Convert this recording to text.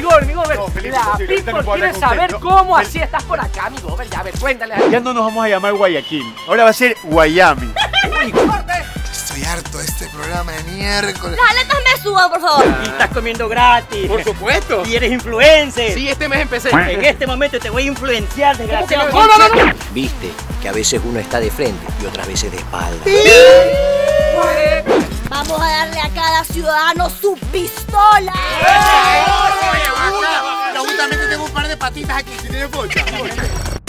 mi Gober. No, Felipe, La imposible, ahorita no people puedo quiere hablar con saber usted, cómo así estás por acá, mi Gober. Ya, a ver, cuéntale. Ya no nos vamos a llamar Guayaquil, ahora va a ser Guayami. Uy, corte. Estoy harto de este programa de miércoles. Las aletas me suban, por favor. Y estás comiendo gratis. Por supuesto. Y eres influencer. Sí, este mes empecé. En este momento te voy a influenciar, desgraciado. ¿Cómo que no? No. Viste que a veces uno está de frente y otras veces de espalda. Vamos a darle a cada ciudadano su pistola. Yo justamente tengo un par de patitas aquí, si tiene bocha.